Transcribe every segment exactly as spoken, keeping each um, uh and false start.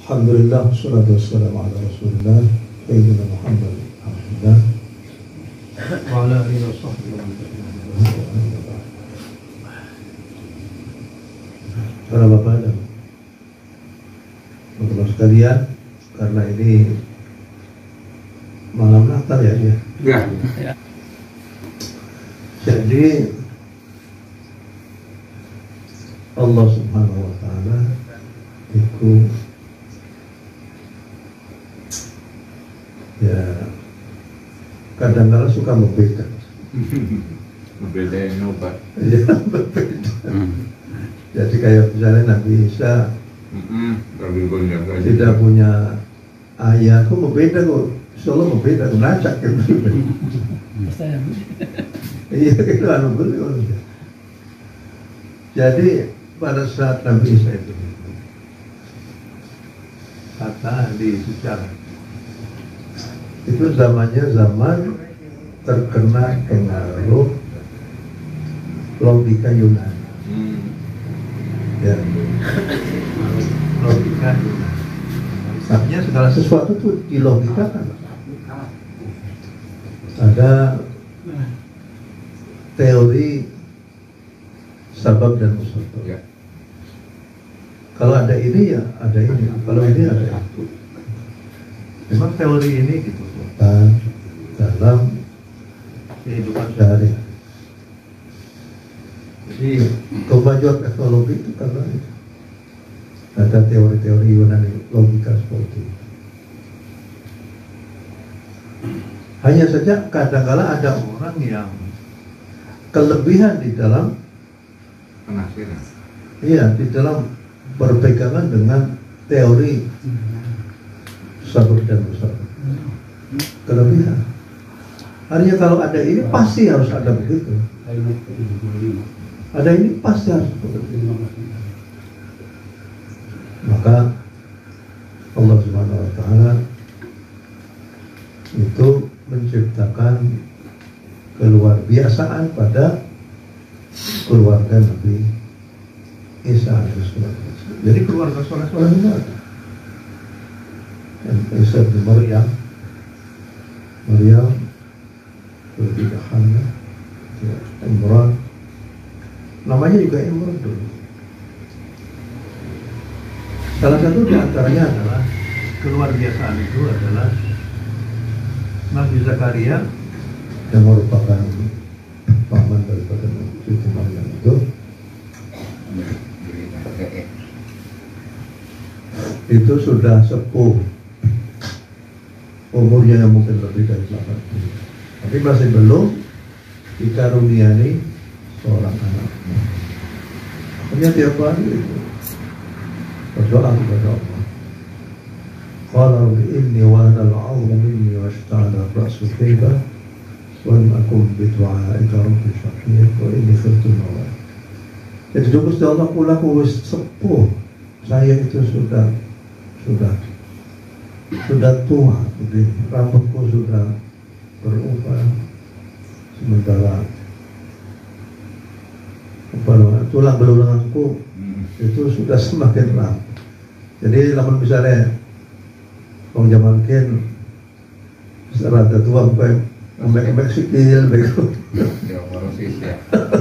Alhamdulillah, wassalatu wassalamu ala rasulillah Sayyidina Muhammad Alhamdulillah wa ala alihi wa sahbihi para bapak dan teman-teman sekalian, karena ini malam Natal ya, ya. Ya. Ya. Jadi Allah Subhanahu wa Ta'ala itu ya kadang-kadang suka membeda. Membeda yang obat. Ya, berbeda. Jadi kayak misalnya Nabi Isa tidak punya ayah, kok membeda kok? Insya Allah membeda, ngacak gitu. Iya, itu anu beliau. Jadi pada saat Nabi Isa itu kata di sejarah itu zamannya zaman terkena pengaruh logika Yunani. Hmm. Ya, logika Yunani. Artinya segala sesuatu itu dilogikakan. Ada teori sabab dan musabab. Ya. Kalau ada ini ya ada ini, kalau ini ada itu. Memang teori ini dibutuhkan dalam kehidupan sehari-hari. Jadi kemajuan teknologi itu karena itu. Ada teori-teori Yunani logika seperti itu. Hanya saja kadang-kala ada orang yang kelebihan di dalam Penafsiran. iya di dalam berpegangan dengan teori sabab dan musabab. Kelebihan. Artinya kalau ada ini pasti harus ada begitu. Ada ini pasti harus begitu. Maka Allah Subhanahu wa Ta'ala itu menciptakan keluarbiasaan pada keluarga Nabi Isa alaihissalam. Jadi keluarga soleh-soleh itu ada. Dan Isa bin Maryam, Maryam, kemudian Hana, Imran, namanya juga Imran dulu. Salah satu di antaranya adalah keluarbiasaan itu adalah Nabi Zakaria yang merupakan paman daripada Siti Maryam itu. Itu sudah sepuh, umurnya yang mungkin lebih dari delapan puluh, tapi masih belum dikaruniai seorang anak. Hanya tiap hari itu berdoa kepada Allah. Qala rabbi inni wahana al-'azmu minni washta'ala ar-ra'su shayba wa lam akun bi du'a'ika rabbi shaqiyya wa inni khiftu al-mawt. Jadi Gusti Allah kula ku wis sepuh, saya itu sudah sudah sudah tua, begini, rambutku sudah berubah, sementara apa namanya, tulang belulanganku itu sudah semakin rapuh. Jadi lamun misalnya orang zaman ken rada tua sampai sampai sikil begitu. Ya, orang sih ya.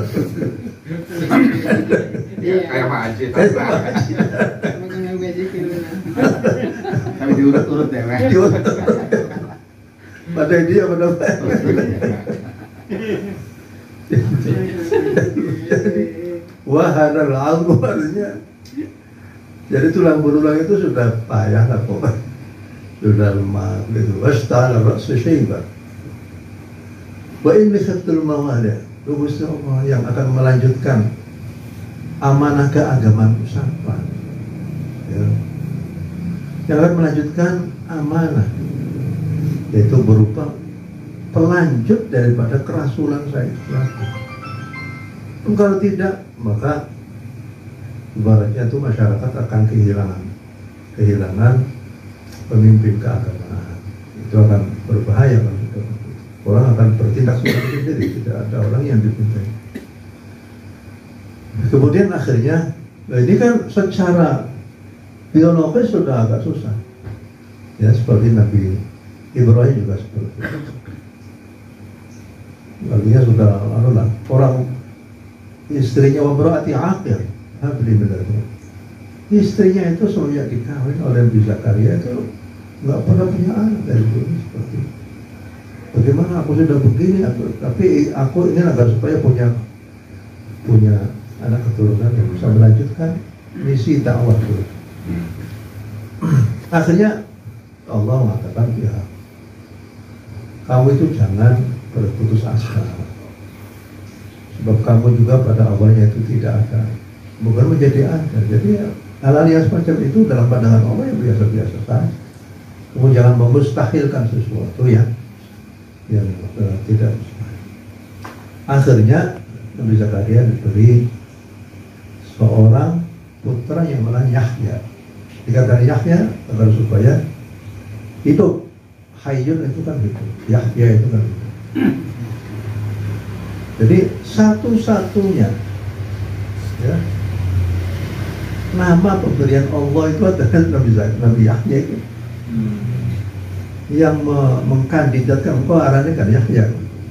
Kayak Pak Haji, Pak Haji. Tapi diurut-urut ya, Mas. Diurut. Padahal dia pada wahana al-'azmu artinya. Jadi tulang belulang itu sudah payah lah kok. Sudah lemah gitu. Washta'ala ar-ra'su shayba. Wa inni khiftul mawt. Gusti Allah yang akan melanjutkan amanah keagamaan siapa? Ya. Yang akan melanjutkan amanah, yaitu berupa pelanjut daripada kerasulan saya. Kalau tidak, maka ibaratnya itu masyarakat akan kehilangan kehilangan pemimpin keagamaan. Itu akan berbahaya kalau sudah. Orang akan bertindak sendiri, tidak ada orang yang dipimpin. Kemudian akhirnya, nah ini kan secara biologis sudah agak susah. Ya seperti Nabi Ibrahim juga seperti itu. Artinya sudah anu lah, orang istrinya berarti akhir, habli benar-benar. Istrinya itu semenjak dikawin oleh Nabi Zakaria itu nggak pernah punya anak dari dulu seperti itu. Bagaimana aku sudah begini, aku, tapi aku ini agar supaya punya punya anak keturunan yang bisa melanjutkan misi dakwah dulu. Akhirnya Allah mengatakan, ya kamu itu jangan berputus asa, sebab kamu juga pada awalnya itu tidak ada, bukan menjadi ada. Jadi hal-hal yang semacam itu dalam pandangan Allah yang biasa-biasa saja. Kamu jangan memustahilkan sesuatu yang yang uh, tidak mustahil. Akhirnya Nabi Zakaria diberi seorang putra yang namanya Yahya. Dikatakan Yahya agar supaya hidup. Hayyun itu kan hidup, Yahya itu kan hidup. Jadi satu-satunya ya, nama pemberian Allah itu adalah Nabi Zakaria, Nabi Yahya itu hmm. yang me mengkandidatkan kok arahnya kan Yahya.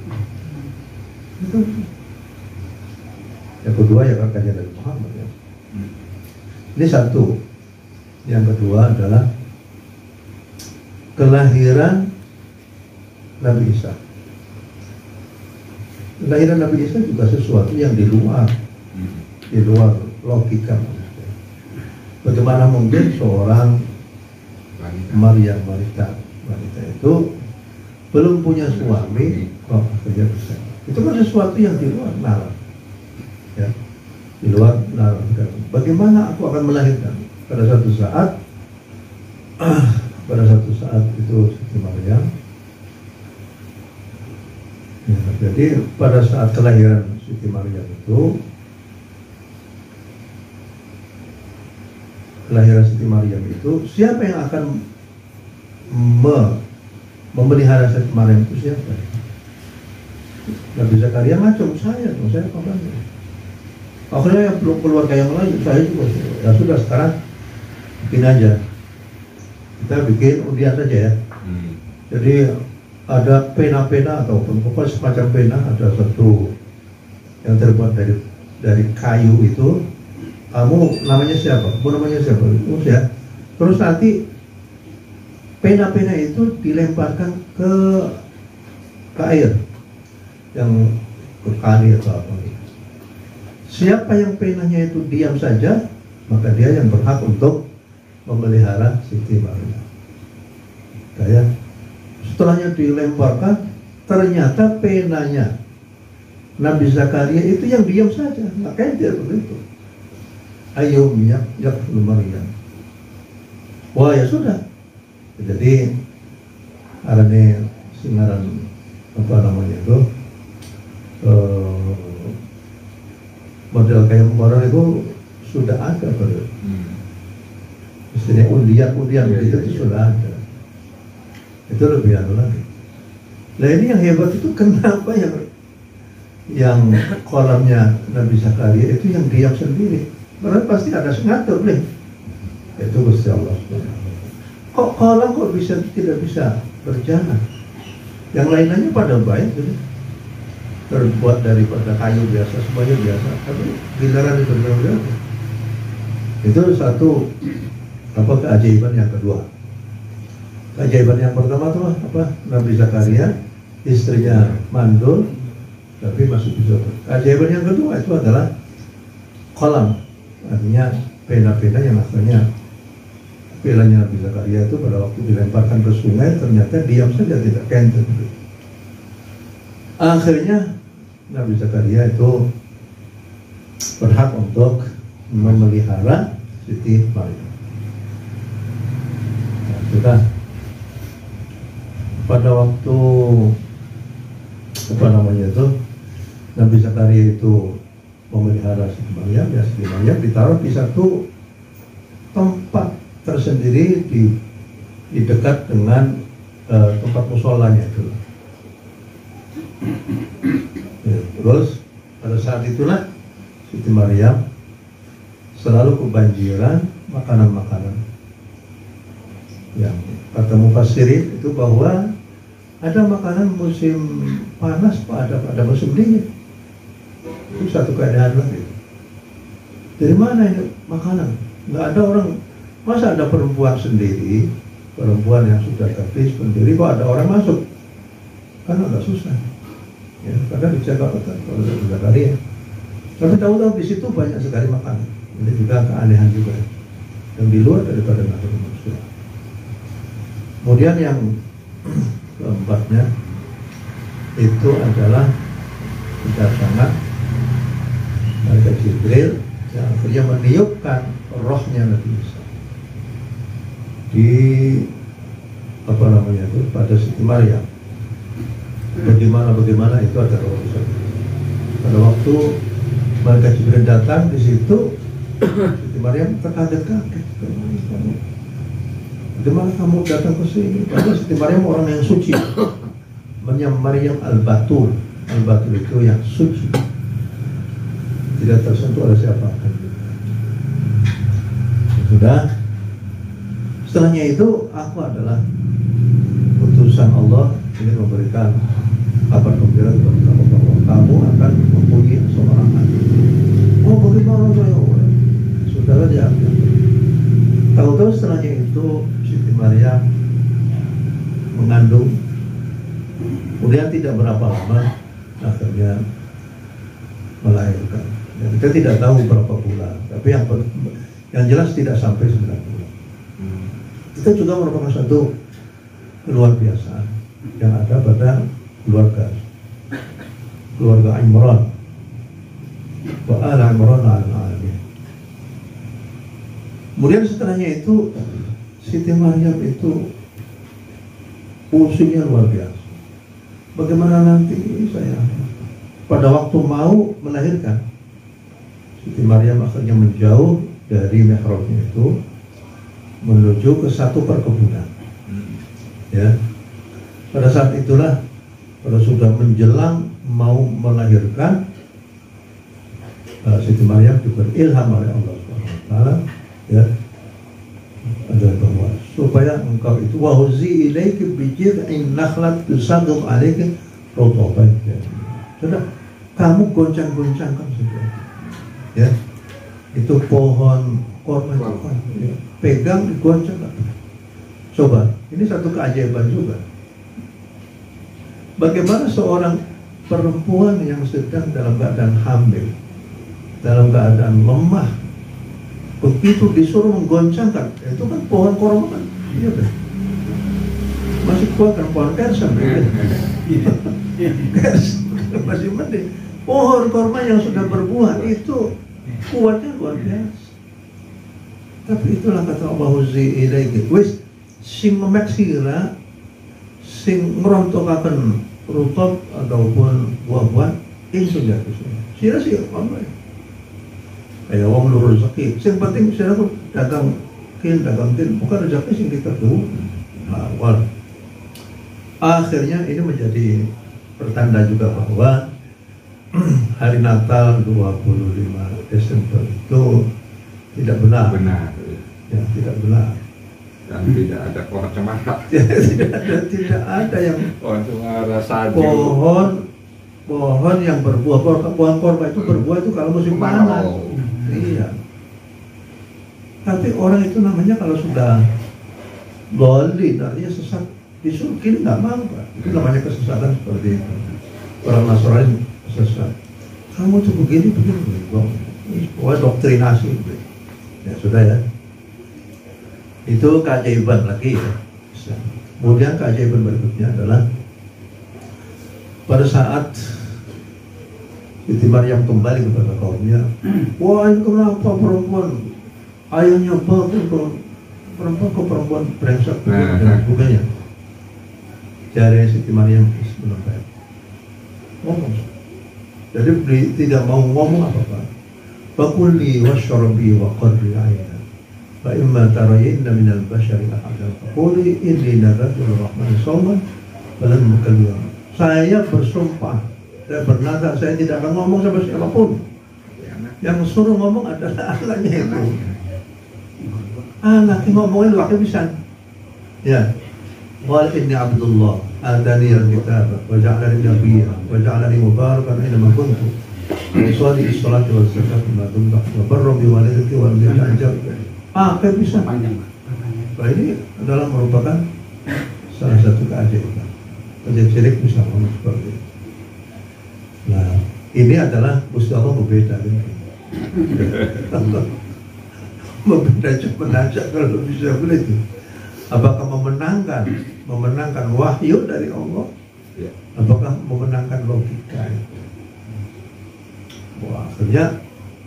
Itu. Yang kedua ya kan dari Muhammad ya. Ini satu. Yang kedua adalah kelahiran Nabi Isa. Kelahiran Nabi Isa juga sesuatu yang di luar di luar logika manusia. Bagaimana mungkin seorang Maryam wanita wanita itu belum punya suami kok akhirnya bisa? Itu kan sesuatu yang di luar nalar, ya, di luar nalar. Bagaimana aku akan melahirkan? Pada satu saat, pada satu saat itu Siti Maryam. Ya, jadi pada saat kelahiran Siti Maryam itu, kelahiran Siti Maryam itu, siapa yang akan me memelihara Siti Maryam itu siapa? Nabi Zakaria macam saya, saya apa? Akhirnya yang belum keluarga yang lain, saya juga. Ya sudah sekarang bikin aja, kita bikin undian saja ya. Hmm. Jadi ada pena-pena ataupun pokoknya semacam pena, ada satu yang terbuat dari dari kayu itu. Kamu namanya siapa? Kamu namanya siapa? Terus ya. Terus nanti pena-pena itu dilemparkan ke ke air yang ke kali atau apa. Siapa yang penanya itu diam saja, maka dia yang berhak untuk memelihara Siti Maryam. Ya. Setelahnya dilemparkan, ternyata penanya Nabi Zakaria itu yang diam saja, makanya dia begitu. Ayo minyak, jak Maryam. Wah ya sudah. Jadi arane singaran apa namanya itu uh, model kayak orang itu sudah ada pada. Hmm. Istilahnya undian-undian ya, itu ya, ya. Sudah ada. Itu lebih anu lagi. Nah ini yang hebat itu kenapa yang yang kolamnya Nabi Zakaria itu yang diam sendiri? Karena pasti ada sengatur nih. Itu Gusti Allah. Kok kolam kok bisa tidak bisa berjalan? Yang lainnya pada baik, gitu. Terbuat daripada kayu biasa, semuanya biasa. Tapi giliran itu benar-benar. Itu satu apa keajaiban yang kedua. Keajaiban yang pertama tuh apa? Nabi Zakaria, istrinya mandul, tapi masih bisa. Keajaiban yang kedua itu adalah kolam, artinya pena-pena yang akhirnya penanya Nabi Zakaria itu pada waktu dilemparkan ke sungai ternyata diam saja, tidak kenter. Akhirnya Nabi Zakaria itu berhak untuk memelihara Siti Maryam. Nah, sudah pada waktu apa namanya itu Nabi Zakaria itu memelihara Siti Maryam, ya Siti Maryam ditaruh di satu tempat tersendiri di di dekat dengan uh, tempat musholanya itu. Ya, terus pada saat itulah Siti Maryam selalu kebanjiran makanan-makanan. Yang kata mufassirin itu bahwa ada makanan musim panas, ada pada musim dingin. Itu satu keadaan lagi. Dari mana ini makanan? Nggak ada orang, masa ada perempuan sendiri, perempuan yang sudah gadis sendiri, kok ada orang masuk? Kan agak susah. Ya, kadang dijaga kota kalau sudah kali ya. Tapi tahu-tahu di situ banyak sekali makanan. Ini juga keanehan juga. Yang di luar daripada nafsu manusia. Kemudian yang keempatnya itu adalah kedatangan malaikat Jibril yang akhirnya meniupkan rohnya Nabi Isa di apa namanya itu pada Siti Maryam. Bagaimana bagaimana itu ada urusan. Pada waktu malaikat Jibril datang di situ, Siti Maryam terkaget-kaget. Bagaimana kamu datang ke sini? Padahal Siti Maryam orang yang suci. Namanya Maryam Al-Batul. Al-Batul itu yang suci, tidak tersentuh oleh siapapun. Sudah. Setelahnya itu aku adalah utusan Allah ingin memberikan kabar gembira kepada kamu bahwa kamu akan mempunyai seorang anak. Oh bagaimana saya? Saudara dia. Tahu-tahu setelahnya itu Siti Maryam mengandung. Kemudian tidak berapa lama akhirnya melahirkan. Ya, kita tidak tahu berapa bulan, tapi yang yang jelas tidak sampai sembilan bulan. Itu juga merupakan satu luar biasa yang ada pada keluarga keluarga Imran. Wa ala Imran al-alamin. Kemudian setelahnya itu Siti Maryam itu pusingnya luar biasa. Bagaimana nanti saya pada waktu mau melahirkan, Siti Maryam akhirnya menjauh dari mihrabnya itu menuju ke satu perkebunan. Ya, pada saat itulah pada sudah menjelang mau melahirkan, uh, Siti Maryam diberi ilham oleh Allah subhanahu wa taala, ya, adalah bahwa supaya engkau itu wahuzi ilaiki bijid'in nakhlat tusaqit alaiki rutaban. Sudah, kamu goncang-goncangkan saja. Ya, itu pohon korma itu, ya, pegang digoncangkan. Coba, ini satu keajaiban juga. Bagaimana seorang perempuan yang sedang dalam keadaan hamil, dalam keadaan lemah, begitu disuruh menggoncangkan, itu kan pohon korma kan, iya kan? Masih kuat kan pohon kersen, kersen masih mending. Pohon korma yang sudah berbuah itu kuatnya luar biasa. Tapi itulah kata Allah Uzi ilaiki. Wis sing memeksira, sing ngerontokaken rutab ataupun buah-buahan, ingsun jatuh sini. Sira sih apa ya? Kayak wong lur rezeki. Sing penting sira tuh dagang kin, dagang kin, bukan rezeki sing kita tuh. Awal. Akhirnya ini menjadi pertanda juga bahwa hari Natal dua puluh lima Desember itu tidak benar. Benar. Ya, tidak benar. Dan tidak ada pohon cemara. tidak ada, tidak ada yang Pohon cemara salju. Pohon pohon yang berbuah, pohon, pohon korma itu berbuah itu kalau musim panas. Iya. Tapi orang itu namanya kalau sudah dolin, artinya sesat, disuruh kiri nggak mau, Pak. Itu namanya kesesatan seperti itu. Orang Nasrani sesat. Kamu tuh begini begini, pokoknya doktrinasi. Ya sudah ya. Itu keajaiban lagi ya. Kemudian keajaiban berikutnya adalah pada saat Siti Maryam kembali kepada kaumnya, wah ini kenapa perempuan ayahnya bagus, perempuan ke perempuan brengsek dan sebagainya. Jari Siti Maryam menempel ngomong, jadi tidak mau ngomong apa-apa. Fakuli washrabi wa qadri ayna fa imma tarayinna minal bashari ahadan faquli inni nadartu lirrahmani shawman falan nukallim. Saya bersumpah, saya bernazar, saya tidak akan ngomong sama siapapun Yang suruh ngomong adalah anaknya itu. Anaknya ngomongin wakil bisa. Ya. Qala inni Abdullah atani al-kitab wa ja'alani nabiyyan wa ja'alani mubarakan aina ma kuntu. Usolli as-salati wa zakati ma dumtu wa barra bi walidati wa lam yaj'al. Ah, kayak bisa. Nah, ini adalah merupakan salah satu keajaiban. Kerja syirik bisa ngomong seperti itu. Nah, ini adalah Gusti Allah berbeda ini. Berbeda cuma aja kalau bisa begitu. Apakah memenangkan memenangkan wahyu dari Allah? Apakah memenangkan logika itu? Wah, akhirnya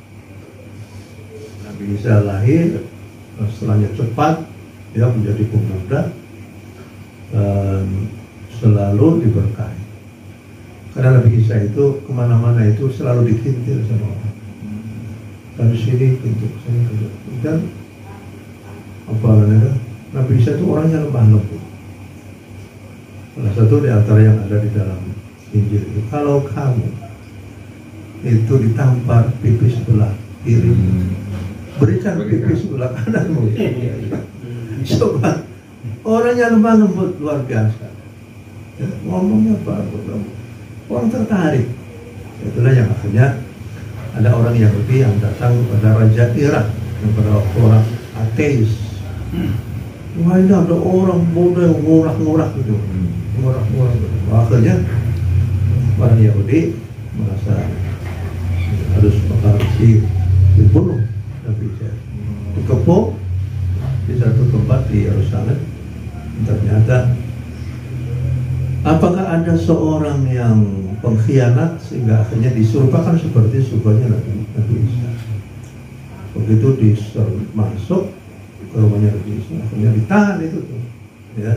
Nabi Isa lahir, setelahnya cepat dia menjadi pemuda dan selalu diberkahi. Karena Nabi Isa itu kemana-mana itu selalu dikintil sama orang. Dari sini pintu sini pintu. Dan apa namanya? Nabi Isa itu orangnya lemah lembut. Salah satu di antara yang ada di dalam Injil itu, kalau kamu itu ditampar pipi sebelah kiri, berikan pipi sebelah kananmu. Coba, orangnya lemah lembut luar biasa. Ya, ngomongnya bagus, orang tertarik. Itulah yang akhirnya ada orang Yahudi yang datang kepada Raja Irak, kepada orang ateis. Wah, ini ada orang muda yang ngurak-ngurak gitu, ngurak-ngurak. Akhirnya orang Yahudi merasa harus menghargai dibunuh Nabi Isa, dikepung di satu tempat di Yerusalem. Ternyata apakah ada seorang yang pengkhianat sehingga akhirnya disurgakan seperti surganya Nabi, Nabi Isa. Begitu disuruh masuk ke rumahnya Nabi Isa, akhirnya ditahan itu tuh, ya.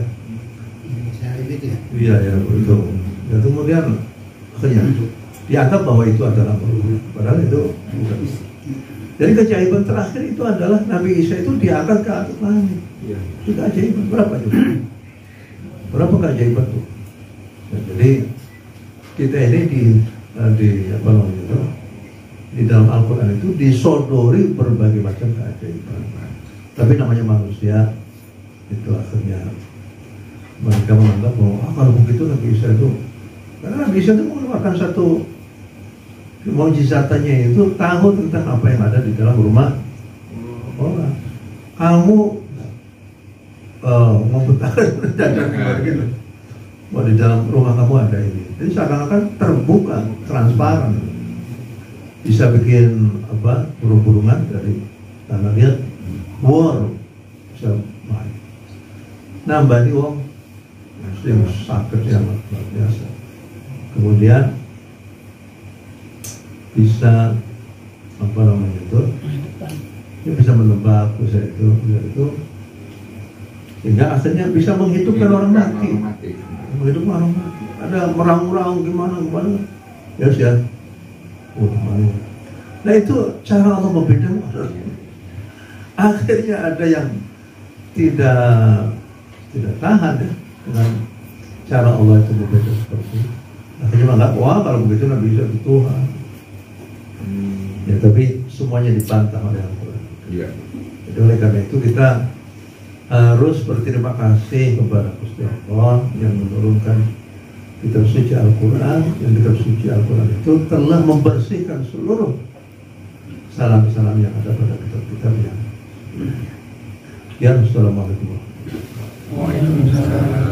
Iya ya itu. Dan kemudian akhirnya dianggap bahwa itu adalah merugi. Padahal itu bukan. Jadi keajaiban terakhir itu adalah Nabi Isa itu diangkat ke atas langit. Itu keajaiban berapa juga? Berapa keajaiban tuh? Nah, jadi kita ini di di apa namanya itu, di dalam Al-Quran itu disodori berbagai macam keajaiban. Tapi namanya manusia itu akhirnya mereka menganggap bahwa ah, kalau begitu Nabi Isa itu, karena Nabi Isa itu mengeluarkan satu mukjizatannya itu tahu tentang apa yang ada di dalam rumah orang. Kamu uh, membutakan dadar gitu. Bahwa di dalam rumah kamu ada ini. Jadi seakan-akan terbuka, transparan. Bisa bikin apa? Burung-burungan dari tanah liat, war bisa main. Nambah nih wong yang sakit yang luar biasa. Kemudian bisa apa namanya itu? Dia bisa menebak, bisa itu, bisa itu. Sehingga akhirnya bisa menghidupkan orang mati. Menghidupkan orang mati. Ada merang-merang gimana gimana. Ya sih ya. Oh, mana. Nah itu cara Allah membedakan. Akhirnya ada yang tidak tidak tahan ya dengan cara Allah itu berbeda seperti itu. Akhirnya menganggap wah kalau begitu Nabi Isa itu Tuhan. Hmm. Ya tapi semuanya dibantah oleh Al-Quran. Iya. Jadi oleh karena itu kita harus berterima kasih kepada Gusti Allah yang menurunkan kitab suci Al-Quran. Yang kitab suci Al-Quran itu telah membersihkan seluruh salam-salam yang ada pada kitab-kitab yang. Sekian, assalamualaikum warahmatullahi wabarakatuh.